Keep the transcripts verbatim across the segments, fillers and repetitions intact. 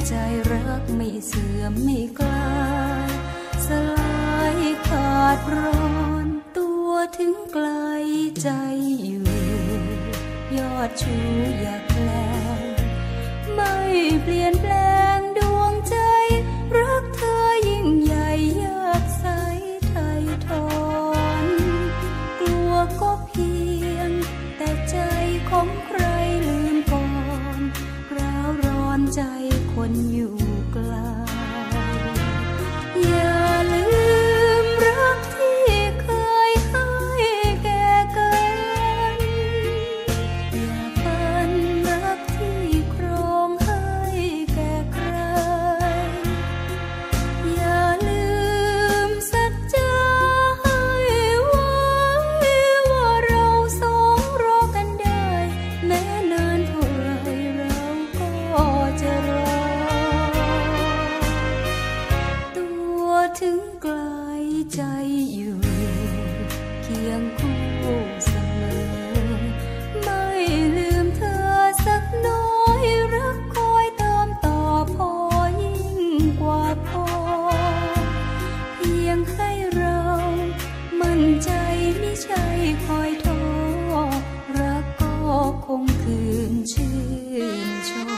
ใจรักไม่เสื่อมไม่กลายสลายขาดร้อนตัวถึงไกลใจอยู่ยอดชูอยากแปลงไม่เปลี่ยนแปลงดวงใจรักเธอยิ่งใหญ่ยากใสไถ่ถอนกลัวก็เพียงแต่ใจของใครลืมก่อนร้าวร้อนใจคนอยู่ไกลอย่าลืมรักที่เคยให้แก่กันอย่าฝันรักที่ครองให้แก่ใครอย่าลืมสัจจาให้ไว้ว่าเราสองรอกันได้แม้นานเท่าไรเราก็จะรอตัวถึงไกลใจอยู่เคียงคู่เสมอไม่ลืมเธอสักน้อยรักคอยเติมต่อพอยิ่งกว่าพอเพียงให้เรามั่นใจไม่ใช่คอยท้อรักก็คงคืนชื่นชม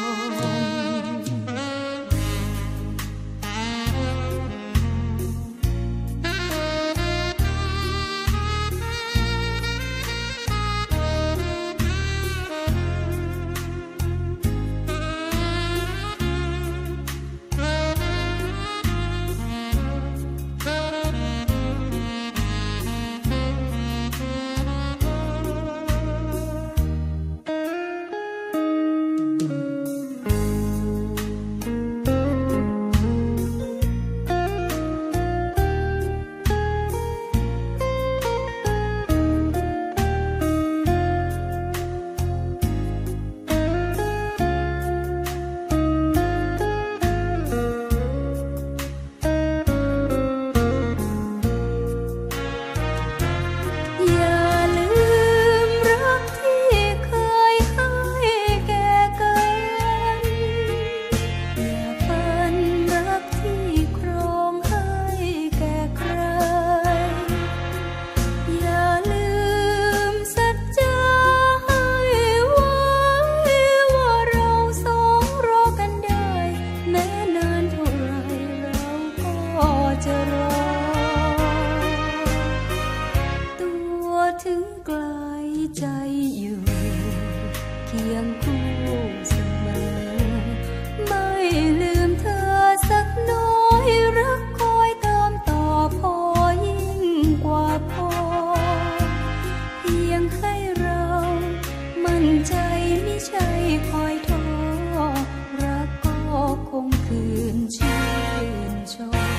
ถึงไกลใจอยู่เคียงคู่เสมอไม่ลืมเธอสักน้อยรักคอยเติมต่อพอยิ่งกว่าพอเพียงให้เรามั่นใจไม่ใช่คอยท้อรักก็คงคืนชื่นชม